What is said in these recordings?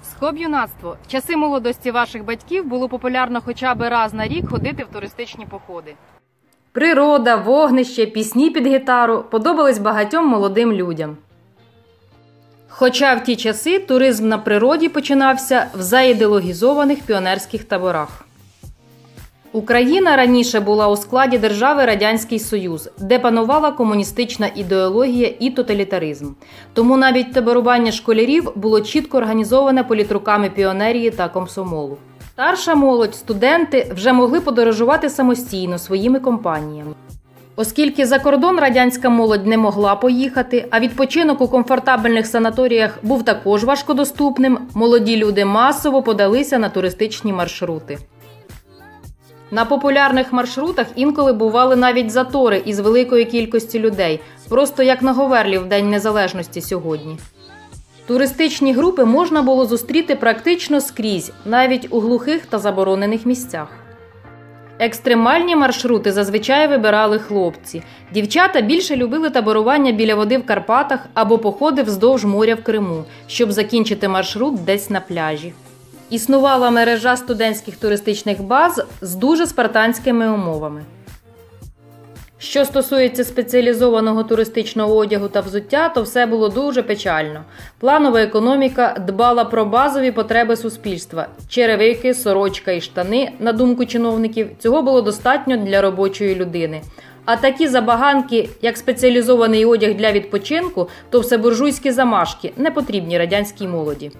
Скоб-юнацтво. В часи молодості ваших батьків було популярно хоча б раз на рік ходити в туристичні походи. Природа, вогнище, пісні під гітару подобались багатьом молодим людям. Хоча в ті часи туризм на природі починався в заідеологізованих піонерських таборах. Україна раніше була у складі держави Радянський Союз, де панувала комуністична ідеологія і тоталітаризм. Тому навіть таборування школярів було чітко організоване політруками піонерії та комсомолу. Старша молодь, студенти вже могли подорожувати самостійно своїми компаніями. Оскільки за кордон радянська молодь не могла поїхати, а відпочинок у комфортабельних санаторіях був також важкодоступним, молоді люди масово подалися на туристичні маршрути. На популярних маршрутах інколи бували навіть затори із великої кількості людей, просто як на Говерлі в День Незалежності сьогодні. Туристичні групи можна було зустріти практично скрізь, навіть у глухих та заборонених місцях. Екстремальні маршрути зазвичай вибирали хлопці. Дівчата більше любили таборування біля води в Карпатах або походи вздовж моря в Криму, щоб закінчити маршрут десь на пляжі. Існувала мережа студентських туристичних баз з дуже спартанськими умовами. Що стосується спеціалізованого туристичного одягу та взуття, то все було дуже печально. Планова економіка дбала про базові потреби суспільства. Черевики, сорочка і штани, на думку чиновників, цього було достатньо для робочої людини. А такі забаганки, як спеціалізований одяг для відпочинку, то все буржуйські замашки, не потрібні радянській молоді.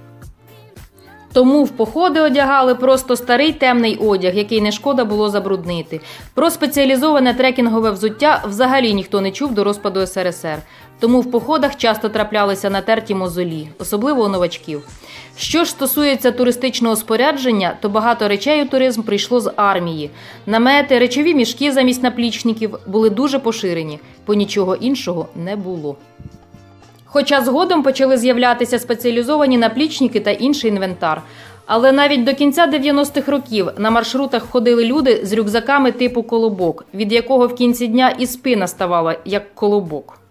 Тому в походи одягали просто старий темний одяг, який не шкода було забруднити. Про спеціалізоване трекінгове взуття взагалі ніхто не чув до розпаду СРСР. Тому в походах часто траплялися натерті мозолі, особливо у новачків. Що ж стосується туристичного спорядження, то багато речей у туризм прийшло з армії. Намети, речові мішки замість наплічників були дуже поширені, бо нічого іншого не було. Хоча згодом почали з'являтися спеціалізовані наплічники та інший інвентар. Але навіть до кінця 90-х років на маршрутах ходили люди з рюкзаками типу колобок, від якого в кінці дня і спина ставала як колобок.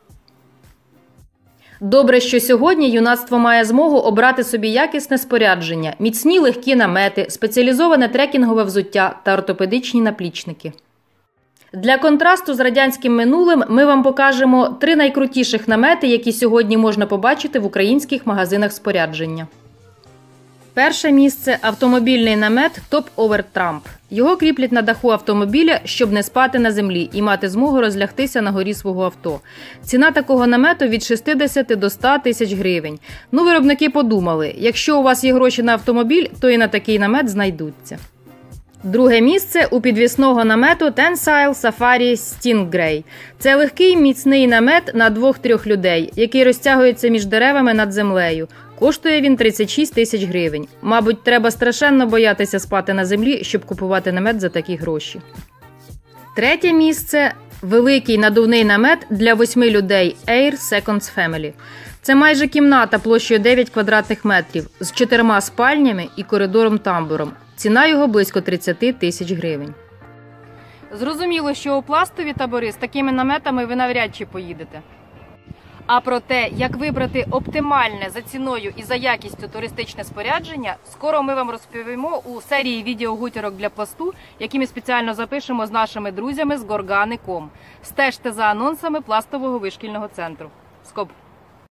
Добре, що сьогодні юнацтво має змогу обрати собі якісне спорядження, міцні легкі намети, спеціалізоване трекінгове взуття та ортопедичні наплічники. Для контрасту з радянським минулим ми вам покажемо 3 найкрутіших намети, які сьогодні можна побачити в українських магазинах спорядження. Перше місце – автомобільний намет Top Over Trump. Його кріплять на даху автомобіля, щоб не спати на землі і мати змогу розлягтися на горі свого авто. Ціна такого намету від 60 до 100 тисяч гривень. Виробники подумали, якщо у вас є гроші на автомобіль, то і на такий намет знайдуться. Друге місце у підвісного намету Tensile Safari Stingray. Це легкий міцний намет на 2-3 людей, який розтягується між деревами над землею. Коштує він 36 тисяч гривень. Мабуть, треба страшенно боятися спати на землі, щоб купувати намет за такі гроші. Третє місце – великий надувний намет для 8 людей Air Seconds Family. Це майже кімната площею 9 квадратних метрів з 4 спальнями і коридором-тамбуром. Ціна його близько 30 тисяч гривень. Зрозуміло, що у пластові табори з такими наметами ви навряд чи поїдете. А про те, як вибрати оптимальне за ціною і за якістю туристичне спорядження, скоро ми вам розповімо у серії відеогутірок для пласту, які ми спеціально запишемо з нашими друзями з Gorgani.com. Стежте за анонсами пластового вишкільного центру. Скоб!